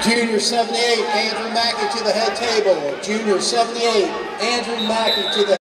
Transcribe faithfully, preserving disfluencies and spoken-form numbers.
Junior seventy-eight, Andrew Mackey to the head table. Junior seventy-eight, Andrew Mackey to the